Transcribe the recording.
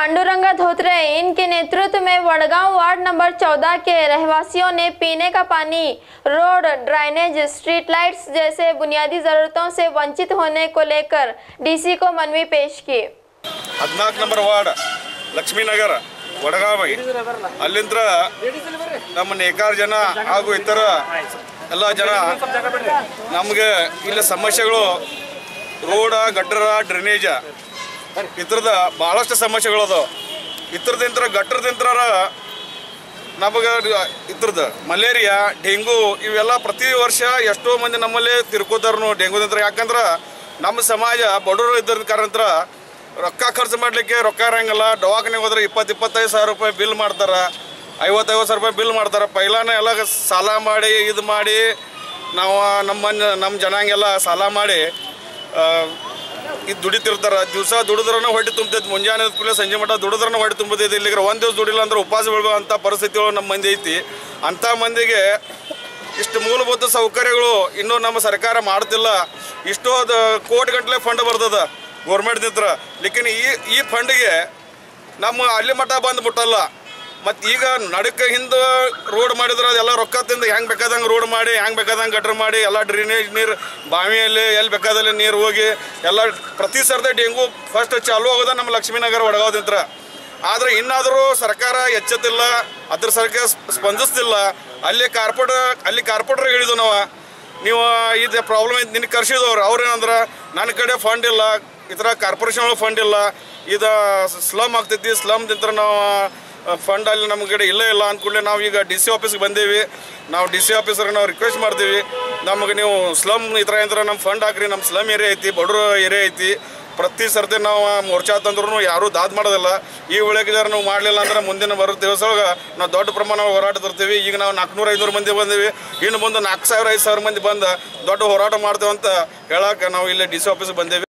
पांडुरंग धोत्रे इनके नेतृत्व में वडगांव वार्ड नंबर 14 के रहवासियों ने पीने का पानी, रोड, ड्राइनेज, स्ट्रीट लाइट्स जैसे बुनियादी जरूरतों से वंचित होने को लेकर डीसी को मनवी पेश की। 14 नंबर वार्ड लक्ष्मी नगर वडगांव अಲ್ಲಿಂದ್ರ ನಮ್ಮ ನೇಕಾರ ಜನ ಹಾಗೂ ಇತರ ಎಲ್ಲ ಜನ ನಮಗೆ ಇಲ್ಲಿ ಸಮಸ್ಯೆಗಳು ರೋಡ್ ಗಟ್ಟರ ಡ್ರೈನೇಜ್ ಇತರದ ಬಹಳಷ್ಟು ಸಮಸ್ಯೆಗಳು ಅದಾವ ಇತರದಿಂದ ಗಟ್ಟರದಿಂದ ನಮಗೆ ಇತರದ ಮಲೇರಿಯಾ ಡೆಂಗು ಇವೆಲ್ಲ ಪ್ರತಿ ವರ್ಷ ಎಷ್ಟೋ ಮಂದಿ ನಮ್ಮಲ್ಲಿ ತಿರ್ಕೋತಾರನು ಡೆಂಗುದಿಂದ ಯಾಕಂದ್ರೆ ನಮ್ಮ ಸಮಾಜ ಬಡವರು ಇದ್ದ ಕಾರಣ ರೊಕ್ಕ ಖರ್ಚು ಮಾಡಲಿಕ್ಕೆ ರೊಕ್ಕ ಇರಂಗಿಲ್ಲ ದವಾಖಾನೆಗೆ ಹೋದ್ರೆ 20-25 ಸಾವಿರ ರೂಪಾಯಿ ಬಿಲ್ ಮಾಡ್ತಾರೆ 50-50 ಸಾವಿರ ರೂಪಾಯಿ ಬಿಲ್ ಮಾಡ್ತಾರೆ ಪೈಲಾನೆ ಎಲ್ಲ ಸಾಲ ಮಾಡಿ ಇದು ಮಾಡಿ ನಾವು ನಮ್ಮ ಜನಾಂಗೆಲ್ಲ ಸಾಲ ಮಾಡಿ ಇದು ದುಡಿತಿರ್ತಾರೆ ದಿವಸ ದುಡಿದ್ರನ ಹೊಟ್ಟೆ ತುಂಬತೈತಿ ಮುಂಜಾನೆ ಕೂಡಲೇ ಸಂಜೆ ಮಟ್ಟ ದುಡಿದ್ರನ ಹೊಟ್ಟೆ ತುಂಬತೈತಿ ಇಲ್ಲಿಗೆ ಒಂದು ದಿವಸ ದುಡಿಲ್ಲ ಅಂದ್ರೆ ಉಪವಾಸ ಬೀಳುವ ಅಂಥ ಪರಿಸ್ಥಿತಿಗಳು ನಮ್ಮ ಮಂದಿ ಐತಿ ಅಂಥ ಮಂದಿಗೆ ಇಷ್ಟು ಮೂಲಭೂತ ಸೌಕರ್ಯಗಳು ಇನ್ನೂ ನಮ್ಮ ಸರ್ಕಾರ ಮಾಡ್ತಿಲ್ಲ ಇಷ್ಟೋ ಕೋಟಿಗಟ್ಟಲೆ ಫಂಡ್ ಬರ್ತದೆ ಗೌರ್ಮೆಂಟ್ನಿಂದ ಲೇಕಿನ್ ಈ ಫಂಡ್ಗೆ ನಮ್ಮ ಅಲ್ಲಿ ಮಟ್ಟ ಬಂದುಬಿಟ್ಟಲ್ಲ ಮತ್ತು ಈಗ ನಡಕ್ಕೆ ಹಿಂದೆ ರೋಡ್ ಮಾಡಿದ್ರೆ ಅದೆಲ್ಲ ರೊಕ್ಕ ತಿಂದು ಹೆಂಗೆ ಬೇಕಾದಂಗೆ ರೋಡ್ ಮಾಡಿ ಹೆಂಗೆ ಬೇಕಾದಂಗೆ ಗಟ್ರ ಮಾಡಿ ಎಲ್ಲ ಡ್ರೈನೇಜ್ ನೀರು ಬಾವಿಯಲ್ಲಿ ಎಲ್ಲಿ ಬೇಕಾದಲ್ಲಿ ನೀರು ಹೋಗಿ ಎಲ್ಲ ಪ್ರತಿ ಸರ್ತಿ ಡೆಂಗು ಫಸ್ಟ್ ಚಾಲು ಆಗೋದ ನಮ್ಮ ಲಕ್ಷ್ಮೀನಗರ ವಡಗಾವದಿಂದ ಆದರೆ ಇನ್ನಾದರೂ ಸರ್ಕಾರ ಎಚ್ಚೆತ್ತಿಲ್ಲ ಅದ್ರ ಸರ್ಕಾರ ಸ್ಪಂದಿಸ್ತಿಲ್ಲ ಅಲ್ಲಿ ಕಾರ್ಪೊರೇಟರ್ ಹೇಳಿದ್ವು ನೀವು ಇದು ಪ್ರಾಬ್ಲಮ್ ಐತೆ ನಿನಗೆ ಕರ್ಸಿದವ್ರು ಅವ್ರೇನಂದ್ರೆ ನನ್ನ ಕಡೆ ಫಂಡ್ ಇಲ್ಲ ಈ ಥರ ಕಾರ್ಪೊರೇಷನ್ ಫಂಡ್ ಇಲ್ಲ ಇದು ಸ್ಲಮ್ ಆಗ್ತೈತಿ ಸ್ಲಮ್ದಿಂದ ನಾವು ಫಂಡ್ ಅಲ್ಲಿ ನಮ್ಮ ಕಡೆ ಇಲ್ಲ ಅಂದ್ಕೂಡಲೇ ನಾವು ಈಗ ಡಿ ಸಿ ಆಫೀಸ್ಗೆ ಬಂದೀವಿ ನಾವು ಡಿ ಸಿ ಆಫೀಸರ್ಗೆ ನಾವು ರಿಕ್ವೆಸ್ಟ್ ಮಾಡ್ತೀವಿ ನಮಗೆ ನೀವು ಸ್ಲಮ್ ಈ ಥರ ಅಂದ್ರೆ ನಮ್ಮ ಫಂಡ್ ಹಾಕ್ರಿ ನಮ್ಮ ಸ್ಲಮ್ ಏರಿಯಾ ಐತಿ ಬಡವ್ರ ಏರಿಯಾ ಐತಿ ಪ್ರತಿ ಸರ್ತಿ ನಾವು ಮೋರ್ಚಾ ತಂದ್ರೂ ಯಾರೂ ದಾದ್ ಮಾಡೋದಿಲ್ಲ ಈ ಒಳಗಿದಾರ ನಾವು ಮಾಡಲಿಲ್ಲ ಅಂದ್ರೆ ಮುಂದಿನ ಬರೋ ದಿವಸ ನಾವು ದೊಡ್ಡ ಪ್ರಮಾಣ ಹೋರಾಟ ತರ್ತೀವಿ ಈಗ ನಾವು 400-500 ಮಂದಿ ಬಂದೀವಿ ಇನ್ನು ಮುಂದೆ 4000-5000 ಮಂದಿ ಬಂದು ದೊಡ್ಡ ಹೋರಾಟ ಮಾಡ್ತೇವೆ ಅಂತ ಹೇಳಕ್ಕೆ ನಾವು ಇಲ್ಲಿ ಡಿ ಸಿ ಆಫೀಸ್ಗೆ ಬಂದೇವಿ